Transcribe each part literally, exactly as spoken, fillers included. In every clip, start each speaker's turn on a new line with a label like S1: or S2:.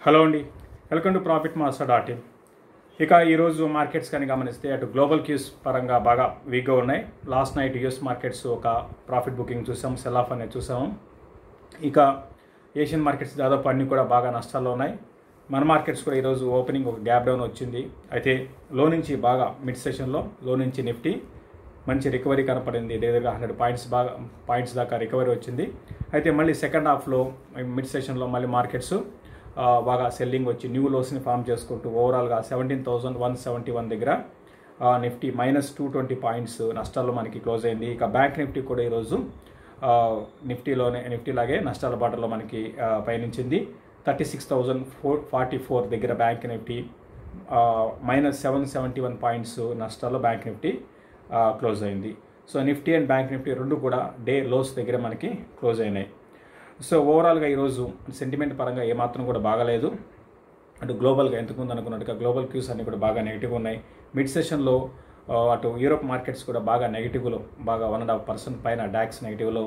S1: Hello అండి, welcome to profit master dot in. ఇక ఈరోజు మార్కెట్స్ కానీ గమనిస్తే అటు గ్లోబల్ క్యూస్ పరంగా బాగా వీక్గా ఉన్నాయి. లాస్ట్ నైట్ యూఎస్ మార్కెట్స్ ఒక ప్రాఫిట్ బుకింగ్ చూసాం, సెల్ ఆఫ్ అనేది చూసాము. ఇక ఏషియన్ మార్కెట్స్ దాదాపు అన్నీ కూడా బాగా నష్టాల్లో ఉన్నాయి. మన మార్కెట్స్ కూడా ఈరోజు ఓపెనింగ్ ఒక గ్యాప్ డౌన్ వచ్చింది. అయితే లో నుంచి బాగా మిడ్ సెషన్లో లో నుంచి నిఫ్టీ మంచి రికవరీ కనపడింది. దగ్గరగా హండ్రెడ్ పాయింట్స్ బాగా పాయింట్స్ దాకా రికవరీ వచ్చింది. అయితే మళ్ళీ సెకండ్ హాఫ్లో మిడ్ సెషన్లో మళ్ళీ మార్కెట్స్ బాగా సెల్లింగ్ వచ్చి న్యూ లోస్ని ఫామ్ చేసుకుంటూ ఓవరాల్గా seventeen thousand one seventy one దగ్గర Nifty minus two twenty points నష్టాల్లో మనకి క్లోజ్ అయింది. ఇక బ్యాంక్ నిఫ్టీ కూడా ఈరోజు నిఫ్టీలోనే నిఫ్టీలాగే నష్టాల బాటలో మనకి పయనించింది. Thirty six thousand four forty four దగ్గర bank Nifty minus seven seventy one points నష్టాల్లో బ్యాంక్ నిఫ్టీ క్లోజ్ అయింది. So Nifty and bank Nifty రెండు కూడా డే లోస్ దగ్గర మనకి క్లోజ్ అయినాయి. సో ఓవరాల్గా ఈరోజు సెంటిమెంట్ పరంగా ఏమాత్రం కూడా బాగాలేదు. అటు గ్లోబల్గా ఎంతకుముందు అనుకున్నట్టుగా గ్లోబల్ క్యూస్ అన్నీ కూడా బాగా నెగిటివ్ ఉన్నాయి. మిడ్ సెషన్లో అటు యూరోప్ మార్కెట్స్ కూడా బాగా నెగిటివ్లో బాగా వన్ అండ్ హాఫ్ పర్సెంట్ పైన డాక్స్ నెగిటివ్లో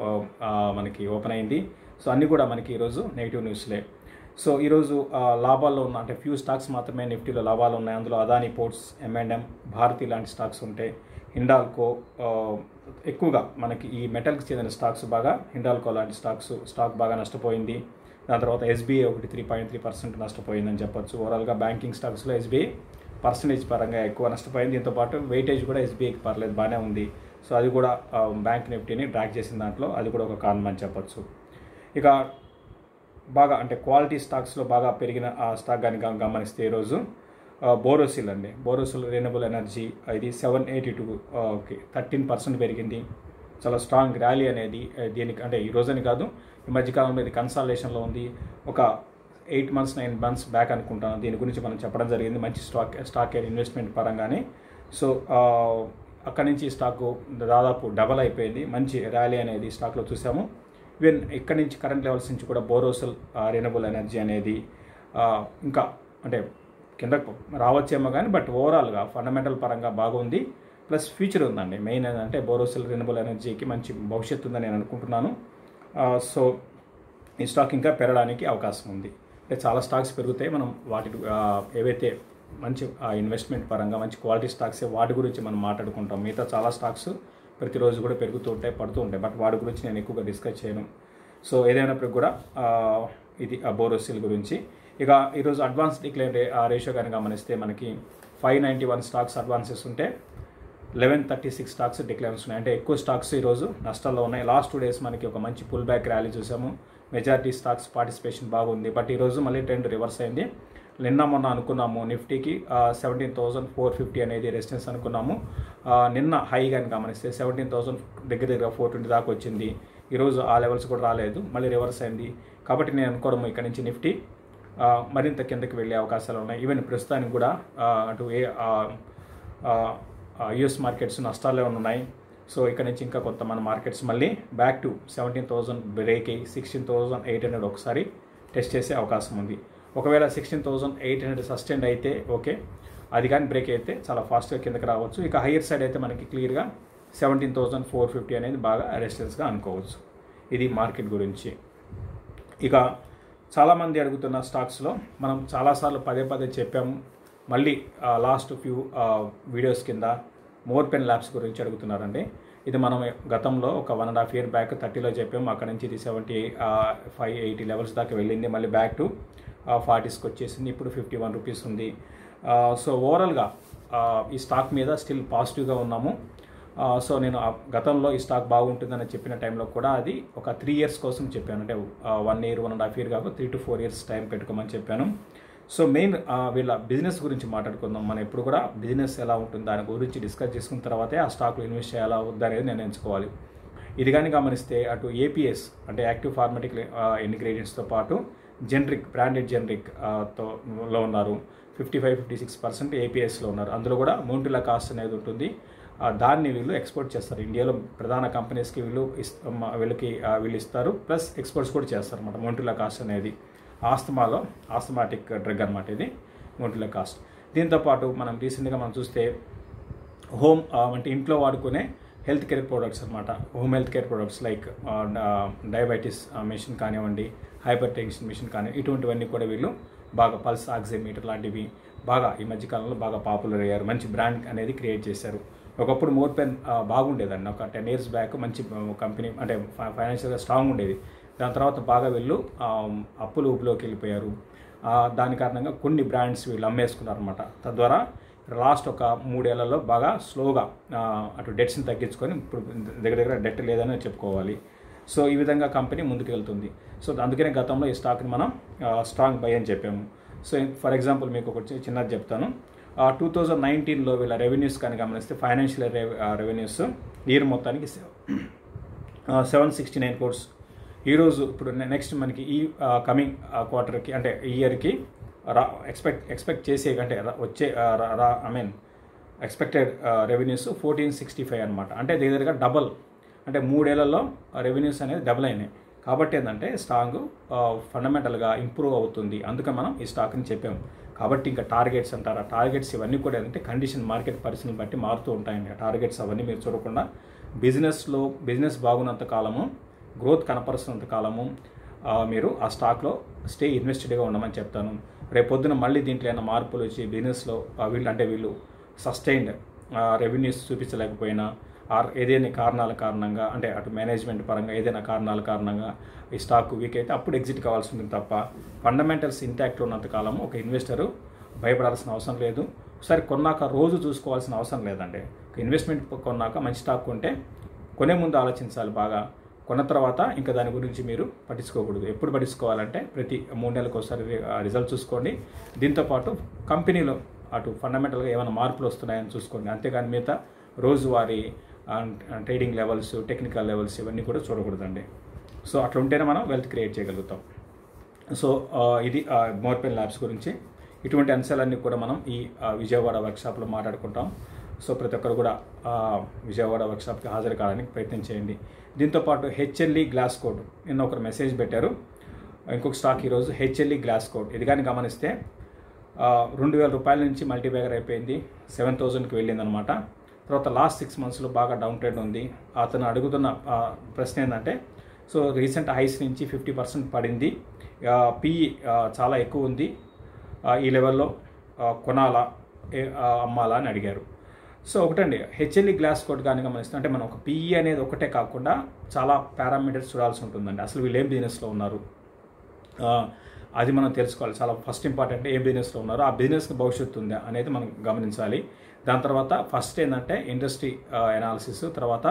S1: మనకి ఓపెన్ అయింది. సో అన్నీ కూడా మనకి ఈరోజు నెగిటివ్ న్యూస్లే. సో ఈరోజు లాభాల్లో ఉన్న అంటే ఫ్యూ స్టాక్స్ మాత్రమే నిఫ్టీలో లాభాలు ఉన్నాయి. అందులో Adani ports, M and M, Bharti లాంటి స్టాక్స్ ఉంటాయి. హిండాల్కో ఎక్కువగా మనకి ఈ మెటల్కి చెందిన స్టాక్స్ బాగా హిండాల్కో లాంటి స్టాక్స్ స్టాక్ బాగా నష్టపోయింది. దాని తర్వాత ఎస్బీఐ ఒకటి త్రీ పాయింట్ త్రీ పర్సెంట్ నష్టపోయిందని చెప్పొచ్చు. ఓవరాల్గా బ్యాంకింగ్ స్టాక్స్లో ఎస్బీఐ పర్సంటేజ్ పరంగా ఎక్కువ నష్టపోయింది. దీంతోపాటు వెయిటేజ్ కూడా ఎస్బీఐకి పర్లేదు, బాగానే ఉంది. సో అది కూడా బ్యాంక్ నిఫ్టీని డ్రాక్ చేసిన దాంట్లో అది కూడా ఒక కారణం అని చెప్పొచ్చు. ఇక బాగా అంటే క్వాలిటీ స్టాక్స్లో బాగా పెరిగిన ఆ స్టాక్ కానీ గమనిస్తే ఈరోజు బోరోసిల్ అండి. బోరోసిల్ రెన్యూబుల్ ఎనర్జీ ఇది seven eighty two okay thirteen percent పెరిగింది. చాలా స్ట్రాంగ్ ర్యాలీ అనేది దీనికి అంటే ఈ రోజని కాదు, ఈ మధ్యకాలంలో ఇది కన్సాలేషన్లో ఉంది. ఒక eight months nine months back అనుకుంటాను దీని గురించి మనం చెప్పడం జరిగింది. మంచి స్టాక్ స్టాక్ ఇన్వెస్ట్మెంట్ పరంగానే. సో అక్కడి నుంచి స్టాక్ దాదాపు డబల్ అయిపోయింది. మంచి ర్యాలీ అనేది స్టాక్లో చూసాము. ఈవెన్ ఇక్కడి నుంచి కరెంట్ లెవెల్స్ నుంచి కూడా బోరోసిల్ రెన్యూబుల్ ఎనర్జీ అనేది ఇంకా అంటే కింద రావచ్చేమో కానీ బట్ ఓవరాల్గా ఫండమెంటల్ పరంగా బాగుంది. ప్లస్ ఫ్యూచర్ ఉందండి. మెయిన్ ఏంటంటే బోరోసిల్ రెన్యూబుల్ ఎనర్జీకి మంచి భవిష్యత్తు ఉందని నేను అనుకుంటున్నాను. సో ఈ స్టాక్ ఇంకా పెరగడానికి అవకాశం ఉంది. అంటే చాలా స్టాక్స్ పెరుగుతాయి. మనం వాటి ఏవైతే మంచి ఇన్వెస్ట్మెంట్ పరంగా మంచి క్వాలిటీ స్టాక్స్ వాటి గురించి మనం మాట్లాడుకుంటాం. మిగతా చాలా స్టాక్స్ ప్రతిరోజు కూడా పెరుగుతూ ఉంటాయి, పడుతూ ఉంటాయి. బట్ వాటి గురించి నేను ఎక్కువగా డిస్కస్ చేయను. సో ఏదైనప్పటికీ కూడా ఇది బోరోసిల్ గురించి. ఇక ఈరోజు అడ్వాన్స్ డిక్లైన్ రే రేషియో కానీ గమనిస్తే మనకి five ninety one stocks advances ఉంటే eleven thirty six stocks declines ఉన్నాయి. అంటే ఎక్కువ స్టాక్స్ ఈరోజు నష్టాల్లో ఉన్నాయి. లాస్ట్ టూ డేస్ మనకి ఒక మంచి పుల్ బ్యాక్ ర్యాలీ చూసాము. మెజారిటీ స్టాక్స్ పార్టిసిపేషన్ బాగుంది. బట్ ఈరోజు మళ్ళీ ట్రెండ్ రివర్స్ అయింది. నిన్న మొన్న అనుకున్నాము నిఫ్టీకి సెవెంటీన్ థౌసండ్ ఫోర్ ఫిఫ్టీ అనేది రెసిస్టెన్స్ అనుకున్నాము. నిన్న హై కానీ గమనిస్తే సెవెంటీన్ థౌసండ్ దగ్గర దగ్గర ఫోర్ ట్వంటీ దాకా వచ్చింది. ఈరోజు ఆ లెవెల్స్ కూడా రాలేదు, మళ్ళీ రివర్స్ అయింది. కాబట్టి నేను అనుకోవడం ఇక్కడ నుంచి నిఫ్టీ మరింత కిందకి వెళ్ళే అవకాశాలు ఉన్నాయి. ఈవెన్ ప్రస్తుతానికి కూడా అటు ఏ యుఎస్ మార్కెట్స్ నష్టాలే ఉన్నాయి. సో ఇక్కడ నుంచి ఇంకా కొత్త మన మార్కెట్స్ మళ్ళీ back to seventeen thousand break అయ్యి సిక్స్టీన్ థౌసండ్ ఎయిట్ హండ్రెడ్ ఒకసారి టెస్ట్ చేసే అవకాశం ఉంది. ఒకవేళ sixteen thousand eight hundred sustain అయితే ఓకే, అది కానీ బ్రేక్ అయితే చాలా ఫాస్ట్గా కిందకి రావచ్చు. ఇక హయ్యర్ సైడ్ అయితే మనకి క్లియర్గా సెవెంటీన్ థౌసండ్ ఫోర్ ఫిఫ్టీ అనేది బాగా రెసిస్టెన్స్గా అనుకోవచ్చు. ఇది మార్కెట్ గురించి. ఇక చాలామంది అడుగుతున్న స్టాక్స్లో మనం చాలాసార్లు పదే పదే చెప్పాము. మళ్ళీ లాస్ట్ ఫ్యూ వీడియోస్ కింద మోర్పెన్ ల్యాబ్స్ గురించి అడుగుతున్నారండి. ఇది మనం గతంలో ఒక one and half year back థర్టీలో చెప్పాము. అక్కడ నుంచి ఇది సెవెంటీ ఫైవ్ ఎయిటీ లెవెల్స్ దాకా వెళ్ళింది. మళ్ళీ బ్యాక్ టు ఫార్టీస్కి వచ్చేసింది. ఇప్పుడు ఫిఫ్టీ వన్ రూపీస్ ఉంది. సో ఓవరాల్గా ఈ స్టాక్ మీద స్టిల్ పాజిటివ్గా ఉన్నాము. సో నేను గతంలో ఈ స్టాక్ బాగుంటుందని చెప్పిన టైంలో కూడా అది ఒక త్రీ ఇయర్స్ కోసం చెప్పాను. అంటే one year one and half year కాక three to four years time పెట్టుకోమని చెప్పాను. సో మెయిన్ వీళ్ళ బిజినెస్ గురించి మాట్లాడుకుందాం. మనం ఎప్పుడు కూడా బిజినెస్ ఎలా ఉంటుంది దాని గురించి డిస్కస్ చేసుకున్న తర్వాతే ఆ స్టాక్లో ఇన్వెస్ట్ చేయాలా వద్దా అనేది నేను ఎంచుకోవాలి. ఇది కానీ గమనిస్తే అటు ఏపీఎస్ అంటే యాక్టివ్ ఫార్మాటిక్ ఇంగ్రీడియంట్స్తో పాటు జెనరిక్ బ్రాండెడ్ జెనరిక్ తో లో ఉన్నారు. Fifty five fifty six percent ఏపీఎస్లో ఉన్నారు. అందులో కూడా మౌంటిలా కాస్ట్ అనేది ఉంటుంది. దాన్ని వీళ్ళు ఎక్స్పోర్ట్ చేస్తారు. ఇండియాలో ప్రధాన కంపెనీస్కి వీళ్ళు వీళ్ళకి వీళ్ళు ఇస్తారు. ప్లస్ ఎక్స్పోర్ట్స్ కూడా చేస్తారు అన్నమాట. మౌంటిలా కాస్ట్ అనేది ఆస్తమాలో ఆస్తమాటిక్ డ్రగ్ అనమాట ఇది మౌంటిలా కాస్ట్. దీంతోపాటు మనం రీసెంట్గా మనం చూస్తే హోమ్ అంటే ఇంట్లో వాడుకునే హెల్త్ కేర్ ప్రొడక్ట్స్ అనమాట. Home health care products like diabetes machine కానివ్వండి, హైపర్ టెన్షన్ మిషన్ కానీ ఇటువంటివన్నీ కూడా వీళ్ళు బాగా పల్స్ ఆక్సిమీటర్ లాంటివి బాగా ఈ మధ్యకాలంలో బాగా పాపులర్ అయ్యారు. మంచి బ్రాండ్ అనేది క్రియేట్ చేశారు. ఒకప్పుడు మోర్పెన్ బాగుండేదండి. ఒక టెన్ ఇయర్స్ బ్యాక్ మంచి కంపెనీ అంటే ఫైనాన్షియల్గా స్ట్రాంగ్ ఉండేది. దాని తర్వాత బాగా వీళ్ళు అప్పులు ఊపులోకి వెళ్ళిపోయారు. దాని కారణంగా కొన్ని బ్రాండ్స్ వీళ్ళు అమ్మేసుకున్నారు అనమాట. తద్వారా లాస్ట్ ఒక మూడేళ్లలో బాగా స్లోగా అటు డెట్స్ని తగ్గించుకొని ఇప్పుడు దగ్గర దగ్గర డెట్ లేదని చెప్పుకోవాలి. సో ఈ విధంగా కంపెనీ ముందుకు వెళ్తుంది. సో అందుకనే గతంలో ఈ స్టాక్ని మనం స్ట్రాంగ్ బై అని చెప్పాము. సో ఫర్ ఎగ్జాంపుల్ మీకు ఒక చిన్నది చెప్తాను. టూ థౌజండ్ నైన్టీన్లో వీళ్ళ రెవెన్యూస్ కానీ గమనిస్తే ఫైనాన్షియల్ రెవెన్యూస్ ఇయర్ మొత్తానికి సెవెన్ సిక్స్టీ నైన్ కోర్స్. ఈరోజు ఇప్పుడు నెక్స్ట్ మనకి ఈ కమింగ్ క్వార్టర్కి అంటే ఈ ఇయర్కి రా ఎక్స్పెక్ట్ ఎక్స్పెక్ట్ చేసే అంటే వచ్చే రా I mean expected revenues fourteen sixty five అనమాట. అంటే దగ్గరగా డబల్, అంటే మూడేళ్లలో రెవెన్యూస్ అనేది డబుల్ అయినాయి. కాబట్టి ఏంటంటే స్టాక్ ఫండమెంటల్గా ఇంప్రూవ్ అవుతుంది. అందుకని మనం ఈ స్టాక్ని చెప్పాము. కాబట్టి ఇంకా టార్గెట్స్ అంటారా, టార్గెట్స్ ఇవన్నీ కూడా ఏంటంటే కండిషన్ మార్కెట్ పరిస్థితిని బట్టి మారుతూ ఉంటాయండి. టార్గెట్స్ అవన్నీ మీరు చూడకుండా బిజినెస్లో బిజినెస్ బాగున్నంత కాలము, గ్రోత్ కనపరుస్తున్నంత కాలము మీరు ఆ స్టాక్లో స్టే ఇన్వెస్టెడ్గా ఉండమని చెప్తాను. రేపు పొద్దున మళ్ళీ దీంట్లో ఏమైనా మార్పులు వచ్చి బిజినెస్లో వీళ్ళు అంటే వీళ్ళు సస్టైన్డ్ రెవెన్యూస్ చూపించలేకపోయినా ఆర్ ఏదైనా కారణాల కారణంగా అంటే అటు మేనేజ్మెంట్ పరంగా ఏదైనా కారణాల కారణంగా ఈ స్టాక్ వీక్ అయితే అప్పుడు ఎగ్జిట్ కావాల్సి ఉంటుంది తప్ప ఫండమెంటల్స్ ఇంటాక్ట్ ఉన్నంత కాలము ఒక ఇన్వెస్టరు భయపడాల్సిన అవసరం లేదు. ఒకసారి కొన్నాక రోజు చూసుకోవాల్సిన అవసరం లేదండి. ఒక ఇన్వెస్ట్మెంట్ కొన్నాక మంచి స్టాక్ కొంటే కొనే ముందు ఆలోచించాలి బాగా. కొన్న తర్వాత ఇంకా దాని గురించి మీరు పట్టించుకోకూడదు. ఎప్పుడు పట్టించుకోవాలంటే ప్రతి మూడు నెలలకు ఒకసారి రిజల్ట్ చూసుకోండి. దీంతోపాటు కంపెనీలో అటు ఫండమెంటల్గా ఏమైనా మార్పులు వస్తున్నాయని చూసుకోండి. అంతేగాని మిగతా రోజువారీ ట్రేడింగ్ లెవెల్స్, టెక్నికల్ లెవెల్స్ ఇవన్నీ కూడా చూడకూడదండి. సో అట్లా ఉంటేనే మనం వెల్త్ క్రియేట్ చేయగలుగుతాం. సో ఇది మోర్పెన్ ల్యాబ్స్ గురించి. ఇటువంటి అంశాలన్నీ కూడా మనం ఈ విజయవాడ వర్క్షాప్లో మాట్లాడుకుంటాం. సో ప్రతి ఒక్కరు కూడా విజయవాడ వర్క్షాప్కి హాజరు కావడానికి ప్రయత్నం చేయండి. దీంతోపాటు హెచ్ఎల్ఈ గ్లాస్ కోడ్ నిన్న ఒకరు మెసేజ్ పెట్టారు. ఇంకొక స్టాక్ ఈరోజు హెచ్ఎల్ఈ గ్లాస్ కోడ్. ఇది కానీ గమనిస్తే రెండు వేల రూపాయల నుంచి మల్టీబ్యాగర్ అయిపోయింది, సెవెన్ థౌజండ్కి వెళ్ళిందనమాట. తర్వాత లాస్ట్ సిక్స్ మంత్స్లో బాగా డౌన్ ట్రెండ్ ఉంది. అతను అడుగుతున్న ప్రశ్న ఏంటంటే సో రీసెంట్ హైస్ నుంచి ఫిఫ్టీ పర్సెంట్ పడింది, పిఈ చాలా ఎక్కువ ఉంది, ఈ లెవెల్లో కొనాలా అమ్మాలా అని అడిగారు. సో ఒకటండి హెచ్ఎల్ఈ గ్లాస్ కోడ్ కానీ గమనిస్తే అంటే మనం ఒక పిఈ అనేది ఒకటే కాకుండా చాలా పారామీటర్స్ చూడాల్సి ఉంటుందండి. అసలు వీళ్ళు ఏం బిజినెస్లో ఉన్నారు అది మనం తెలుసుకోవాలి. చాలా ఫస్ట్ ఇంపార్టెంట్ ఏ బిజినెస్లో ఉన్నారో ఆ బిజినెస్కి భవిష్యత్తు ఉందా అనేది మనం గమనించాలి. దాని తర్వాత ఫస్ట్ ఏంటంటే ఇండస్ట్రీ అనాలిసిస్, తర్వాత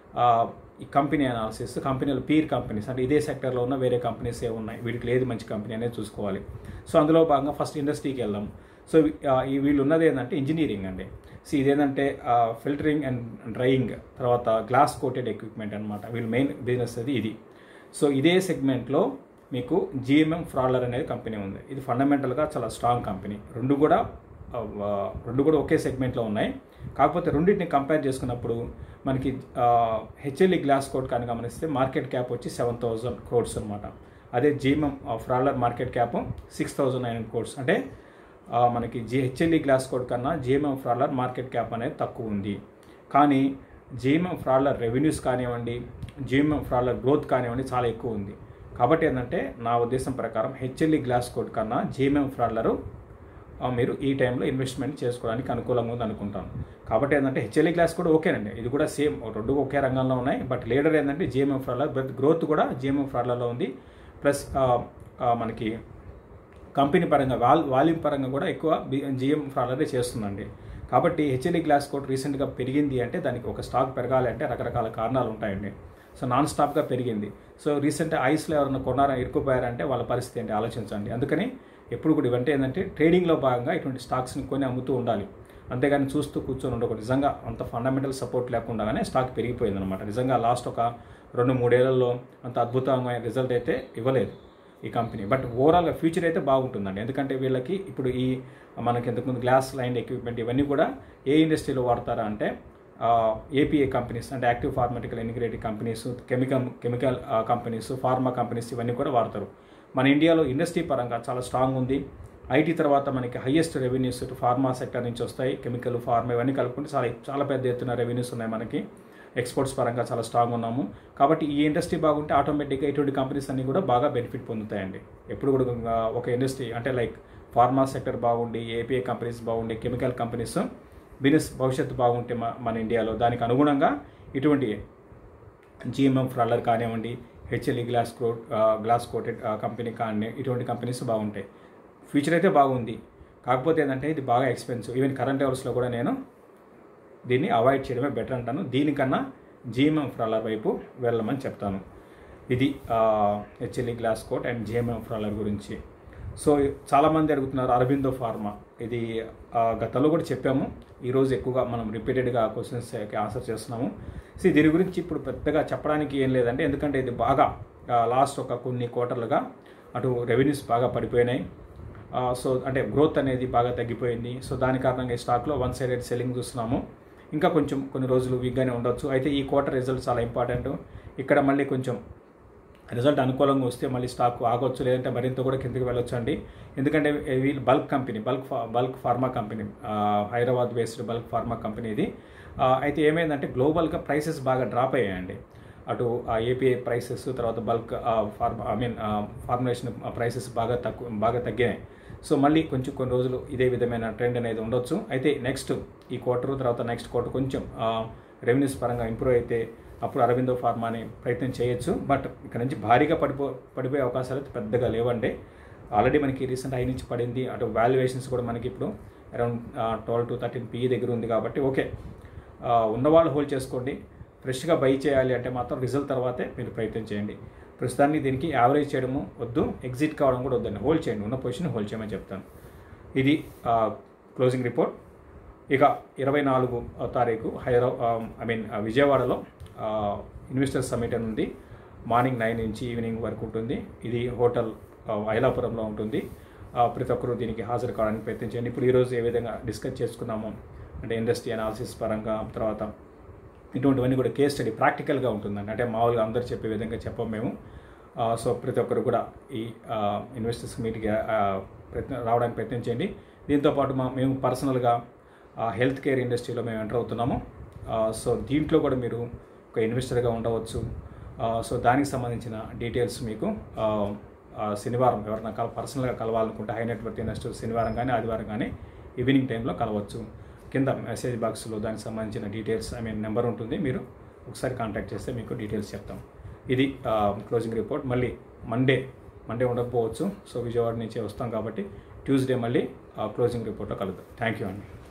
S1: ఈ కంపెనీ అనాలిసిస్, కంపెనీలు పీర్ కంపెనీస్ అంటే ఇదే సెక్టర్లో ఉన్న వేరే కంపెనీస్ ఏ ఉన్నాయి, వీటికి ఏది మంచి కంపెనీ అనేది చూసుకోవాలి. సో అందులో భాగంగా ఫస్ట్ ఇండస్ట్రీకి వెళ్దాం. సో ఈ వీళ్ళు ఉన్నది ఏంటంటే ఇంజనీరింగ్ అండి. సో ఇదేంటంటే ఫిల్టరింగ్ అండ్ డ్రైయింగ్, తర్వాత గ్లాస్ కోటెడ్ ఎక్విప్మెంట్ అనమాట. వీళ్ళు మెయిన్ బిజినెస్ అది ఇది. సో ఇదే సెగ్మెంట్లో మీకు జిఎంఎం ఫ్రాడ్లర్ అనేది కంపెనీ ఉంది. ఇది ఫండమెంటల్గా చాలా స్ట్రాంగ్ కంపెనీ. రెండు కూడా రెండు కూడా ఒకే సెగ్మెంట్లో ఉన్నాయి. కాకపోతే రెండింటిని కంపేర్ చేసుకున్నప్పుడు మనకి హెచ్ఎల్ఈ గ్లాస్ కోడ్ కానీ గమనిస్తే మార్కెట్ క్యాప్ వచ్చి సెవెన్ థౌజండ్ క్రోడ్స్ అనమాట. అదే GMM Pfaudler market cap six thousand nine crores. అంటే మనకి జి హెచ్ఎల్ఈ గ్లాస్ కోడ్ కన్నా జిఎంఎం ఫ్రాడ్లర్ మార్కెట్ క్యాప్ అనేది తక్కువ ఉంది. కానీ జిఎంఎం ఫ్రాడ్లర్ రెవెన్యూస్ కానివ్వండి, జిఎంఎం ఫ్రాడ్లర్ గ్రోత్ కానివ్వండి చాలా ఎక్కువ ఉంది. కాబట్టి ఏంటంటే నా ఉద్దేశం ప్రకారం హెచ్ఎల్ఈ గ్లాస్ కోడ్ కన్నా జిఎంఎం ఫ్రాడ్లరు మీరు ఈ టైంలో ఇన్వెస్ట్మెంట్ చేసుకోవడానికి అనుకూలంగా ఉంది అనుకుంటాను. కాబట్టి ఏంటంటే హెచ్ఎల్ఈ గ్లాస్ కూడా ఓకేనండి, ఇది కూడా సేమ్ రెండు ఒకే రంగంలో ఉన్నాయి. బట్ లీడర్ ఏంటంటే జిఎంఎం ఫ్రాడ్లర్, గ్రోత్ కూడా జిఎంఎం ఫ్రాడ్లర్లో ఉంది. ప్లస్ మనకి కంపెనీ పరంగా వాల్ వాల్యూమ్ పరంగా కూడా ఎక్కువ జిఎం ఫ్రాడ్లరే చేస్తుందండి. కాబట్టి హెచ్ఎల్ఈ గ్లాస్ కోడ్ రీసెంట్గా పెరిగింది అంటే దానికి ఒక స్టాక్ పెరగాలి అంటే రకరకాల కారణాలు ఉంటాయండి. సో నాన్ స్టాప్గా పెరిగింది. సో రీసెంట్ ఐస్లో ఎవరైనా కొన్నారా ఇరుక్కుపోయారంటే వాళ్ళ పరిస్థితి ఏంటి ఆలోచించండి. అందుకని ఎప్పుడు కూడా ఇవంటే ఏంటంటే ట్రేడింగ్లో భాగంగా ఇటువంటి స్టాక్స్ని కొని అమ్ముతూ ఉండాలి. అంతేగాని చూస్తూ కూర్చొని ఉండకూడదు. నిజంగా అంత ఫండమెంటల్ సపోర్ట్ లేకుండానే స్టాక్ పెరిగిపోయింది అనమాట. నిజంగా లాస్ట్ ఒక రెండు మూడేళ్లలో అంత అద్భుతమైన రిజల్ట్ అయితే ఇవ్వలేదు ఈ కంపెనీ. బట్ ఓవరాల్గా ఫ్యూచర్ అయితే బాగుంటుందండి. ఎందుకంటే వీళ్ళకి ఇప్పుడు ఈ మనకి ఇంతకుముందు గ్లాస్ లైన్ ఎక్విప్మెంట్ ఇవన్నీ కూడా ఏ ఇండస్ట్రీలో వాడతారా అంటే ఏపీఏ కంపెనీస్ అంటే active pharmaceutical integrated companies, chemical chemical companies, pharma companies ఇవన్నీ కూడా వాడతారు. మన ఇండియాలో ఇండస్ట్రీ పరంగా చాలా స్ట్రాంగ్ ఉంది. ఐటీ తర్వాత మనకి హైయెస్ట్ రెవెన్యూస్ ఫార్మా సెక్టర్ నుంచి వస్తాయి. కెమికల్, ఫార్మా ఇవన్నీ కలుపుకుంటే చాలా చాలా పెద్ద ఎత్తున రెవెన్యూస్ ఉన్నాయి మనకి. ఎక్స్పోర్ట్స్ పరంగా చాలా స్ట్రాంగ్ ఉన్నాము. కాబట్టి ఈ ఇండస్ట్రీ బాగుంటే ఆటోమేటిక్గా ఇటువంటి కంపెనీస్ అన్నీ కూడా బాగా బెనిఫిట్ పొందుతాయండి. ఎప్పుడు కూడా ఒక ఇండస్ట్రీ అంటే లైక్ ఫార్మా సెక్టర్ బాగుండి, ఏపీఐ కంపెనీస్ బాగుండి, కెమికల్ కంపెనీస్ బిజినెస్ భవిష్యత్తు బాగుంటే మన ఇండియాలో దానికి అనుగుణంగా ఇటువంటి జిఎంఎం ఫ్రాలర్ కానివ్వండి, HLE glass coat glass coated company కానీ ఇటువంటి కంపెనీస్ బాగుంటాయి. ఫ్యూచర్ అయితే బాగుంది. కాకపోతే ఏంటంటే ఇది బాగా ఎక్స్పెన్సివ్. ఈవెన్ కరెంట్ అవర్స్లో కూడా నేను దీన్ని అవాయిడ్ చేయడమే బెటర్ అంటాను. దీనికన్నా జిఎంఎం ఫ్రాలర్ వైపు వెళ్ళమని చెప్తాను. ఇది HLE glass coat and GMM Pfaudler గురించి. సో చాలామంది అడుగుతున్నారు అరబిందో ఫార్మా. ఇది గతంలో కూడా చెప్పాము. ఈరోజు ఎక్కువగా మనం రిపీటెడ్గా క్వశ్చన్స్కి ఆన్సర్ చేస్తున్నాము. సో దీని గురించి ఇప్పుడు పెద్దగా చెప్పడానికి ఏం లేదంటే, ఎందుకంటే ఇది బాగా లాస్ట్ ఒక కొన్ని క్వార్టర్లుగా అటు రెవెన్యూస్ బాగా పడిపోయినాయి. సో అంటే గ్రోత్ అనేది బాగా తగ్గిపోయింది. సో దాని కారణంగా ఈ స్టాక్లో వన్ సైడెడ్ సెల్లింగ్ చూస్తున్నాము. ఇంకా కొంచెం కొన్ని రోజులు వీక్గానే ఉండొచ్చు. అయితే ఈ క్వార్టర్ రిజల్ట్ చాలా ఇంపార్టెంట్. ఇక్కడ మళ్ళీ కొంచెం రిజల్ట్ అనుకూలంగా వస్తే మళ్ళీ స్టాక్ ఆగొచ్చు, లేదంటే మరింత కూడా కిందకి వెళ్ళొచ్చు అండి. ఎందుకంటే వీళ్ళు bulk company, bulk bulk pharma company, Hyderabad based bulk pharma company ఇది. అయితే ఏమైందంటే గ్లోబల్గా ప్రైసెస్ బాగా డ్రాప్ అయ్యాయండి. అటు ఏపీఐ ప్రైసెస్, తర్వాత bulk pharma I mean formulation prices బాగా తక్కువ బాగా తగ్గినాయి. సో మళ్ళీ కొంచెం కొన్ని రోజులు ఇదే విధమైన ట్రెండ్ అనేది ఉండొచ్చు. అయితే నెక్స్ట్ ఈ క్వార్టర్ తర్వాత నెక్స్ట్ క్వార్టర్ కొంచెం రెవెన్యూస్ పరంగా ఇంప్రూవ్ అయితే అప్పుడు అరబిందో ఫార్మాని ప్రయత్నం చేయొచ్చు. బట్ ఇక్కడ నుంచి భారీగా పడిపో పడిపోయే అవకాశాలు అయితే పెద్దగా లేవండి. ఆల్రెడీ మనకి రీసెంట్ హై నుంచి పడింది. అటు వాల్యుయేషన్స్ కూడా మనకి ఇప్పుడు around twelve to thirteen PE దగ్గర ఉంది. కాబట్టి ఓకే, ఉన్నవాళ్ళు హోల్డ్ చేసుకోండి. ఫ్రెష్గా బై చేయాలి అంటే మాత్రం రిజల్ట్ తర్వాతే మీరు ప్రయత్నం చేయండి. ప్రస్తుతానికి దీనికి యావరేజ్ చేయడము వద్దు, ఎగ్జిట్ కావడం కూడా వద్దండి. హోల్డ్ చేయండి, ఉన్న పొజిషన్ హోల్డ్ చేయమని చెప్తాను. ఇది క్లోజింగ్ రిపోర్ట్. ఇక ఇరవై నాలుగు తారీఖు హైదరాబాద్ ఐ మీన్ విజయవాడలో ఇన్వెస్టర్స్ సమిట్ అని ఉంది. మార్నింగ్ నైన్ నుంచి ఈవినింగ్ వరకు ఉంటుంది. ఇది హోటల్ ఐలాపురంలో ఉంటుంది. ప్రతి ఒక్కరూ దీనికి హాజరు కావడానికి ప్రయత్నం చేయండి. ఇప్పుడు ఈరోజు ఏ విధంగా డిస్కస్ చేసుకున్నాము అంటే ఇండస్ట్రీ అనాలిసిస్ పరంగా, తర్వాత ఇటువంటివన్నీ కూడా కేస్ స్టడీ ప్రాక్టికల్గా ఉంటుందండి. అంటే మామూలుగా అందరూ చెప్పే విధంగా చెప్పం మేము. సో ప్రతి ఒక్కరు కూడా ఈ ఇన్వెస్టర్స్ మీట్కి ప్రయత్నం రావడానికి ప్రయత్నం చేయండి. దీంతోపాటు మా మేము పర్సనల్గా హెల్త్ కేర్ ఇండస్ట్రీలో మేము ఎంటర్ అవుతున్నాము. సో దీంట్లో కూడా మీరు ఒక ఇన్వెస్టర్గా ఉండవచ్చు. సో దానికి సంబంధించిన డీటెయిల్స్ మీకు శనివారం ఎవరైనా కల పర్సనల్గా కలవాలనుకుంటే హై నెట్వర్క్ ఇన్వెస్టర్స్ శనివారం కానీ ఆదివారం కానీ ఈవినింగ్ టైంలో కలవచ్చు. కింద మెసేజ్ బాక్స్లో దానికి సంబంధించిన డీటెయిల్స్ ఐ మీన్ నెంబర్ ఉంటుంది. మీరు ఒకసారి కాంటాక్ట్ చేస్తే మీకు డీటెయిల్స్ చెప్తాం. ఇది క్లోజింగ్ రిపోర్ట్. మళ్ళీ మండే మండే ఉండకపోవచ్చు. సో విజయవాడ నుంచే వస్తాం కాబట్టి ట్యూస్డే మళ్ళీ క్లోజింగ్ రిపోర్ట్లో కలుద్దాం. థ్యాంక్ యూ అండి.